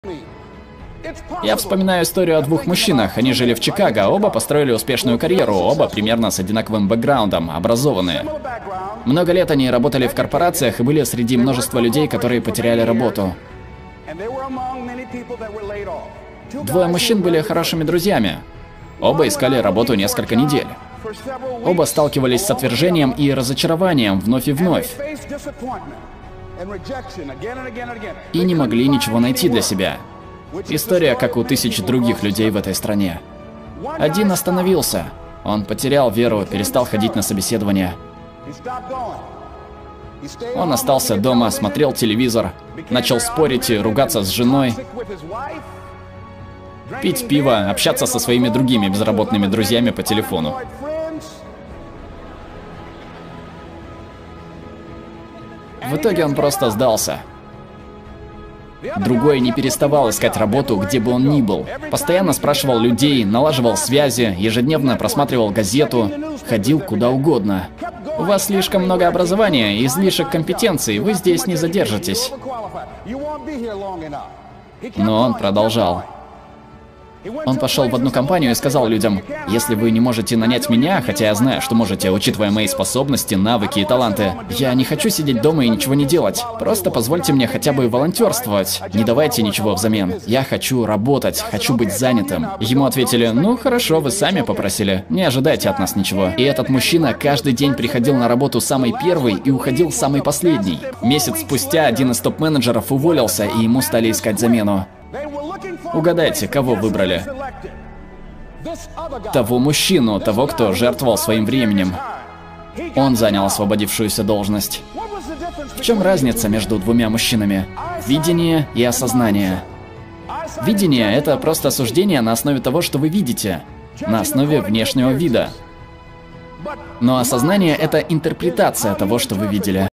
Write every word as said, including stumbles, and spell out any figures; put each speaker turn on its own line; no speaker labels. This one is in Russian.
Я вспоминаю историю о двух мужчинах. Они жили в Чикаго, оба построили успешную карьеру, оба примерно с одинаковым бэкграундом, образованные. Много лет они работали в корпорациях и были среди множества людей, которые потеряли работу. Двое мужчин были хорошими друзьями. Оба искали работу несколько недель. Оба сталкивались с отвержением и разочарованием вновь и вновь. И не могли ничего найти для себя. История, как у тысяч других людей в этой стране. Один остановился. Он потерял веру, перестал ходить на собеседования. Он остался дома, смотрел телевизор, начал спорить и ругаться с женой, пить пиво, общаться со своими другими безработными друзьями по телефону. В итоге он просто сдался. Другой не переставал искать работу, где бы он ни был. Постоянно спрашивал людей, налаживал связи, ежедневно просматривал газету, ходил куда угодно. У вас слишком много образования, излишек компетенций, вы здесь не задержитесь. Но он продолжал. Он пошел в одну компанию и сказал людям: если вы не можете нанять меня, хотя я знаю, что можете, учитывая мои способности, навыки и таланты, я не хочу сидеть дома и ничего не делать. Просто позвольте мне хотя бы волонтерствовать. Не давайте ничего взамен. Я хочу работать, хочу быть занятым. Ему ответили: ну хорошо, вы сами попросили. Не ожидайте от нас ничего. И этот мужчина каждый день приходил на работу самый первый и уходил самый последний. Месяц спустя один из топ-менеджеров уволился, и ему стали искать замену. Угадайте, кого выбрали? Того мужчину, того, кто жертвовал своим временем. Он занял освободившуюся должность. В чем разница между двумя мужчинами? Видение и осознание. Видение – это просто суждение на основе того, что вы видите, на основе внешнего вида. Но осознание – это интерпретация того, что вы видели.